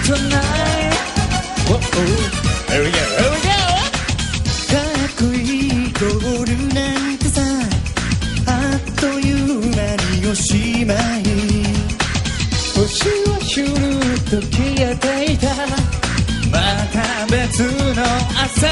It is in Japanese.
tonight. Oh oh, here we go, here we go. かっこいいゴールなんてさ、あっという間におしまい。星はシュルッと消えていた。また別の朝